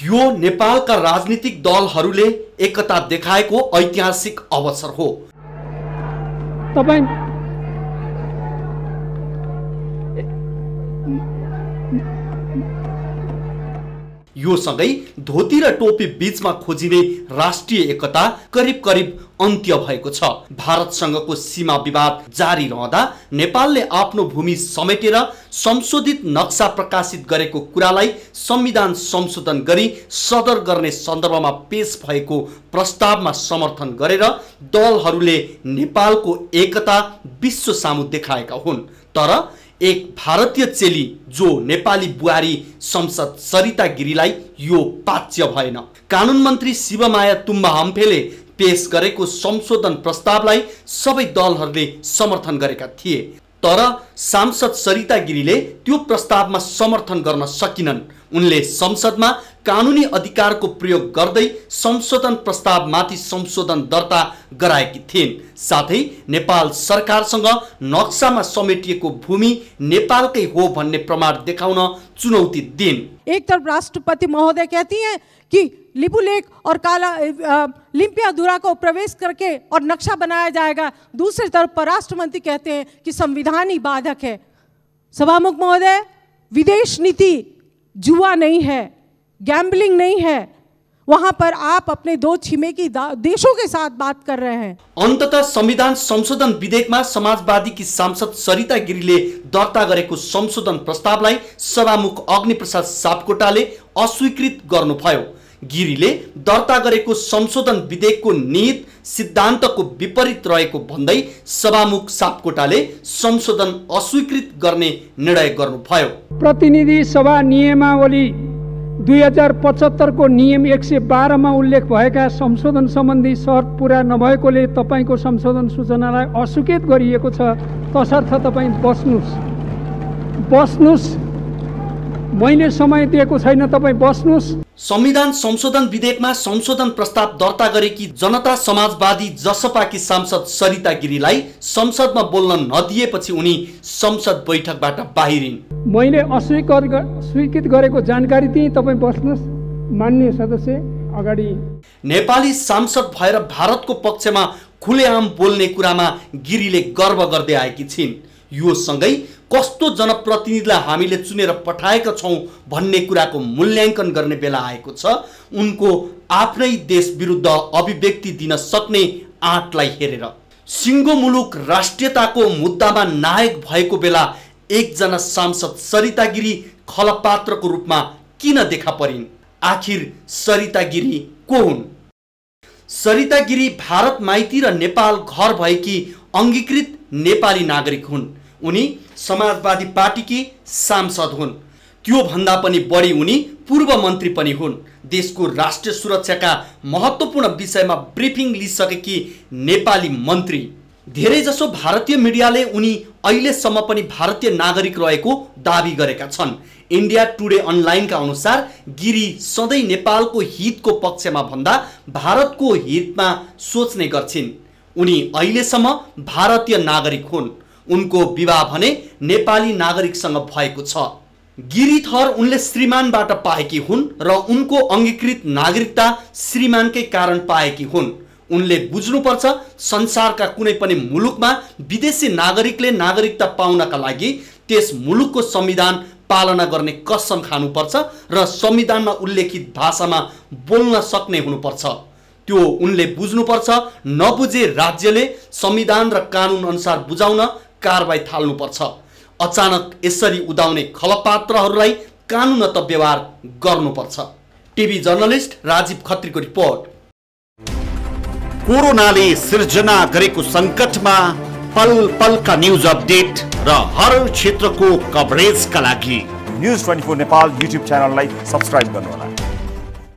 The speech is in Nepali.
यो नेपालका राजनीतिक दलहरूले एकता देखाएको ऐतिहासिक अवसर हो। यो सँगै धोती र टोपी बीचमा खोजिने राष्ट्रिय एकता करिब करिब अन्त्य भएको छ। भारतसँगको सीमा विवाद जारी रहँदा नेपालले आफ्नो भूमि समेटेर संशोधित नक्सा प्रकाशित गरेको कुरालाई संविधान संशोधन गरी सदर गर्ने सन्दर्भमा पेश भएको प्रस्तावमा समर्थन गरेर दलहरूले नेपालको एकता विश्व सामु देखाएका हुन्। तर एक भारतीय चेली जो नेपाली बुहारी संसद सरिता गिरीलाई यो पाच्य भएन। कानुन मन्त्री शिवमाया तुम्बा हम्फेले पेश गरेको संशोधन प्रस्तावलाई सबै दलहरूले समर्थन गरेका थिए। तर सांसद सरिता गिरीले त्यो प्रस्तावमा समर्थन गर्न सकिनन्। उनले संसदमा कानुनी अधिकारको प्रयोग गर्दै संशोधन प्रस्तावमाथि संशोधन दर्ता गराएकी थिइन्। साथै नेपाल सरकारसँग नक्सामा समेटिएको भूमि नेपालकै हो भन्ने प्रमाण देखाउन चुनौती दिइन्। एक तरफ राष्ट्रपति महोदय कहती हैं कि लिपुलेख और लिम्पियाधुरा को प्रवेश करके और नक्शा बनाया जाएगा, दूसरी तरफ परराष्ट्र मंत्री कहते हैं कि संविधान ही बाधक है। सभामुख महोदय, विदेश नीति जुआ नहीं है, गैम्बलिंग नहीं है, वहां पर आप अपने दो छिमेकी देशों के साथ बात कर रहे हैं। अन्ततः संविधान संशोधन विधेयकमा समाजवादी की सांसद सरिता गिरीले दर्ता गरेको संशोधन प्रस्तावलाई सभामुख अग्निप्रसाद सापकोटाले अस्वीकृत गर्नुभयो। गिरीले दर्ता गरेको संशोधन विधेयकको निहित सिद्धान्तको विपरीत रहेको भन्दै सभामुख सापकोटाले संशोधन अस्वीकृत गर्ने निर्णय गर्नुभयो। प्रतिनिधि सभा नियमावली 2075 को नियम 112 मा उल्लेख भएका संशोधन सम्बन्धी शर्त पूरा नभएकोले तपाईको संशोधन सूचनालाई अस्वीकृत गरिएको छ। तसर्थ तपाई बस्नुस्। मैले समय दिएको छैन, तपाई बस्नुस्। संविधान संशोधन विधेयकमा संशोधन प्रस्ताव दर्ता गरेकी जनता समाजवादी जसपाकी सांसद सरिता गिरीलाई संसदमा बोल्न नदिएपछि उनी संसद बैठकबाट बाहिरिन्। मैले अस्वीकृत गरेको जानकारी दिए, तपाई बस्नुस्। माननीय सदस्य अगाडि। नेपाली सांसद भएर भारतको पक्षमा खुलेआम बोल्ने कुरामा गिरीले गर्व गर्दै आएकी छिन्। यो सँगै कस्तो जनप्रतिनिधिलाई हामीले चुनेर पठाएका छौं भन्ने कुराको मूल्याङ्कन गर्ने बेला आएको छ। उनको आफ्नै देश विरुद्ध अभिव्यक्ति दिन सक्ने आँटलाई हेरेर सिङ्गो मुलुक राष्ट्रियताको मुद्दामा नायक भएको बेला एकजना सांसद सरिता गिरी खलपात्रको रूपमा किन देखा परिन्? आखिर सरिता गिरी को हुन्? सरिता गिरी भारत माइती र नेपाल घर भएकी अङ्गीकृत नेपाली नागरिक हुन्। उनी समाजवादी पार्टीकी सांसद हुन्। त्यो भन्दा पनि बढी उनी पूर्व मन्त्री पनि हुन्। देशको राष्ट्रिय सुरक्षाका महत्त्वपूर्ण विषयमा ब्रिफिङ लिइसकेकी नेपाली मन्त्री। धेरैजसो भारतीय मिडियाले उनी अहिलेसम्म पनि भारतीय नागरिक रहेको दाबी गरेका छन्। इन्डिया टुडे अनलाइनका अनुसार गिरी सधैँ नेपालको हितको पक्षमा भन्दा भारतको हितमा सोच्ने गर्छिन्। उनी अहिलेसम्म भारतीय नागरिक हुन्। उनको विवाह भने नेपाली नागरिकसँग भएको छ। गिरी थर उनले श्रीमानबाट पाएकी हुन् र उनको अङ्गीकृत नागरिकता श्रीमानकै कारण पाएकी हुन्। उनले बुझ्नुपर्छ, संसारका कुनै पनि मुलुकमा विदेशी नागरिकले नागरिकता पाउनका लागि त्यस मुलुकको संविधान पालना गर्ने कसम खानुपर्छ र संविधानमा उल्लेखित भाषामा बोल्न सक्ने हुनुपर्छ। त्यो उनले बुझ्नुपर्छ। नबुझे राज्यले संविधान र कानुन अनुसार बुझाउन कारबाही थाल्नुपर्छ। अचानक यसरी उदाउने खलपात्रहरूलाई कानुनत व्यवहार गर्नुपर्छ। टिभी जर्नलिस्ट राजीव खत्रीको रिपोर्ट। कोरोनाले सिर्जना गरेको संकटमा पल पलका न्यूज अपडेट र हर क्षेत्रको कभरेजका लागि न्यूज 24 नेपाल युट्युब च्यानललाई सब्स्क्राइब गर्नुहोला।